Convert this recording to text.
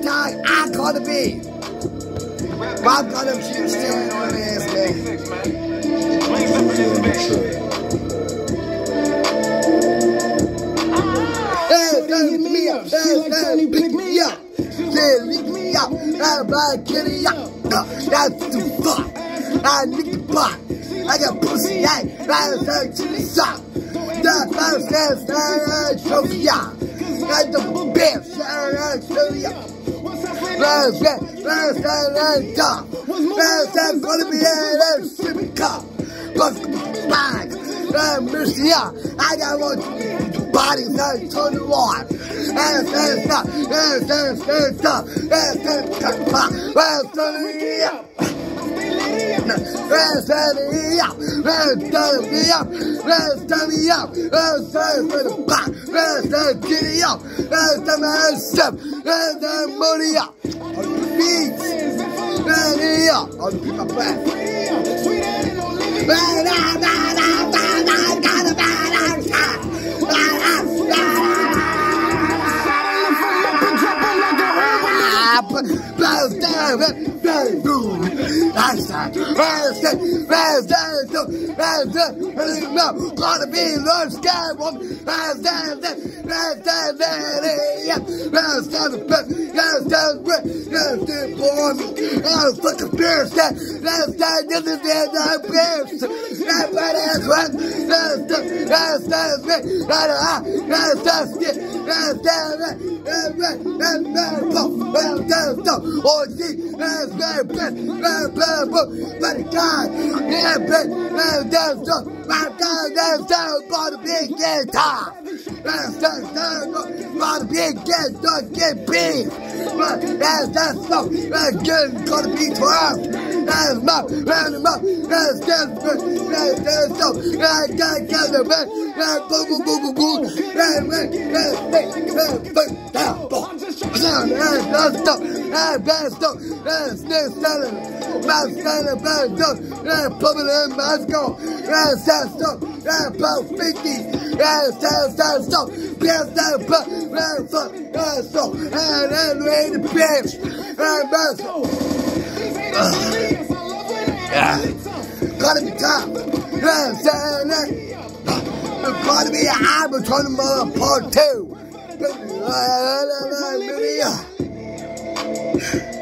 time I gotta be. I'm gonna keep staring on this, man. Pick me up. Pick me up. Pick me up. Everybody get it up. That's too far. I need the pot. I got pussy, I got to the shop. That's trophy, yeah. Got the bitch, show ya. That's gonna be a stupid cop. But back, mercy, I got one body that turn it on. Gonna be the sky one. Gonna be get top. Gonna be get big. That's so good. Gonna be 12. That's my round him up. That's so. I got the back. Boom, boom, boom, boom. Gotta be top. Gotta be I'm turning my part 2.